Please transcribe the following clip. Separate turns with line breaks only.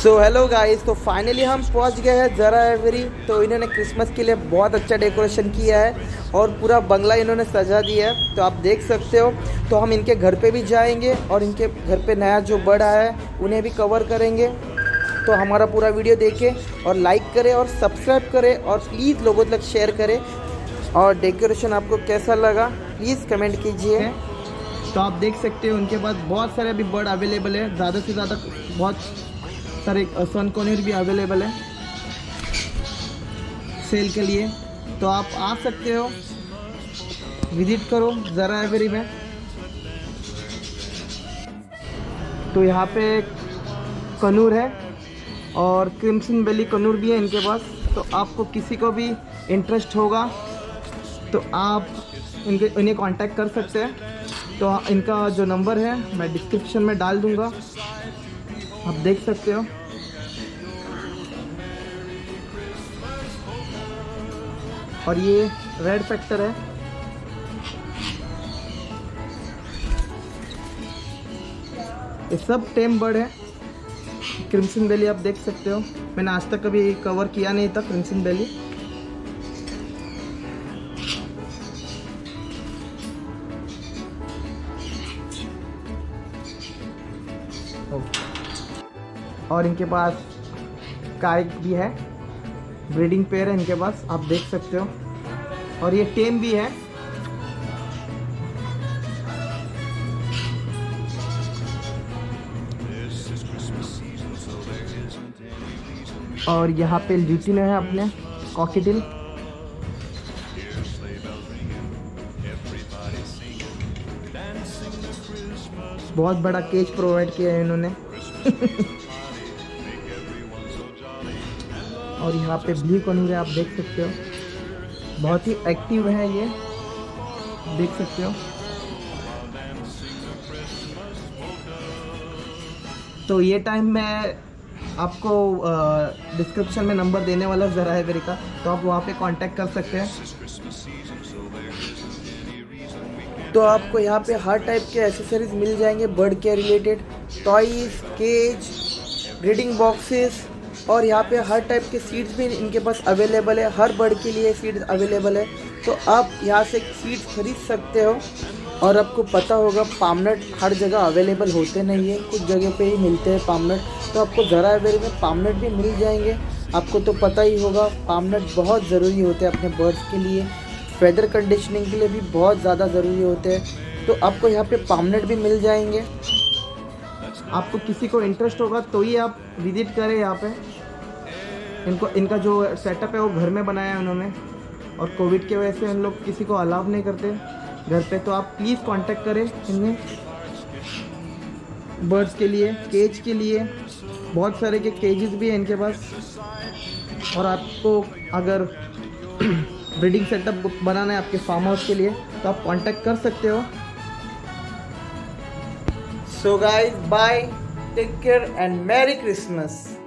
सो hello guys, तो finally हम पहुंच गए हैं ज़रा एवरी। तो इन्होंने क्रिसमस के लिए बहुत अच्छा डेकोरेशन किया है और पूरा बंगला इन्होंने सजा दिया है, तो आप देख सकते हो। तो हम इनके घर पे भी जाएंगे और इनके घर पे नया जो बर्ड आया है उन्हें भी कवर करेंगे। तो हमारा पूरा वीडियो देखें और लाइक करें और सब्सक्राइब करें और प्लीज़ लोगों तक शेयर करें। और डेकोरेशन आपको कैसा लगा प्लीज़ कमेंट कीजिए। तो आप देख सकते हो उनके पास बहुत सारे अभी बर्ड अवेलेबल है, ज़्यादा से ज़्यादा बहुत सारे सन कॉर्नियर भी अवेलेबल है सेल के लिए। तो आप आ सकते हो, विजिट करो ज़रा एवरी में। तो यहाँ पे कनूर है और क्रिम्सन बेली कनूर भी है इनके पास। तो आपको किसी को भी इंटरेस्ट होगा तो आप इन्हें कांटेक्ट कर सकते हैं। तो इनका जो नंबर है मैं डिस्क्रिप्शन में डाल दूँगा, आप देख सकते हो। और ये रेड फैक्टर है। ये सब टेम बर्ड है। क्रिम्सन बेली आप देख सकते हो, मैंने आज तक कभी कवर किया नहीं था क्रिम्सन बेली। और इनके पास काइक भी है, ब्रीडिंग पेयर है इनके पास, आप देख सकते हो। और ये टेम भी है। और यहाँ पे ल्यूटिनो है अपने कॉकटेल। बहुत बड़ा केज प्रोवाइड किया है इन्होंने। और यहाँ पे ब्लू कनूर है, आप देख सकते हो, बहुत ही एक्टिव है ये, देख सकते हो। तो ये टाइम मैं आपको डिस्क्रिप्शन में नंबर देने वाला ज़रा एवरी का, तो आप वहाँ पे कांटेक्ट कर सकते हैं। तो आपको यहाँ पे हर टाइप के एसेसरीज मिल जाएंगे बर्ड के related, toys, cage, breeding boxes. और यहाँ पे हर टाइप के सीड्स भी इनके पास अवेलेबल है, हर बर्ड के लिए सीड्स अवेलेबल है। तो आप यहाँ से सीड्स खरीद सकते हो। और आपको पता होगा पामनट हर जगह अवेलेबल होते नहीं है, कुछ जगह पे ही मिलते हैं पामनट। तो आपको ज़रा एवरी में पामनट भी मिल जाएंगे। आपको तो पता ही होगा पामनट बहुत ज़रूरी होते हैं अपने बर्ड्स के लिए, वेदर कंडीशनिंग के लिए भी बहुत ज़्यादा ज़रूरी होते हैं। तो आपको यहाँ पे पामनट भी मिल जाएंगे। आपको किसी को इंटरेस्ट होगा तो ही आप विजिट करें यहाँ पे। इनका जो सेटअप है वो घर में बनाया है उन्होंने, और कोविड के वजह से हम लोग किसी को अलाउ नहीं करते घर पे। तो आप प्लीज़ कांटेक्ट करें इन्हें बर्ड्स के लिए, केज के लिए। बहुत सारे के केजेस भी हैं इनके पास। और आपको अगर ब्रीडिंग सेटअप बनाना है आपके फार्म हाउस के लिए तो आप कांटेक्ट कर सकते हो। So guys, bye, take care and merry Christmas.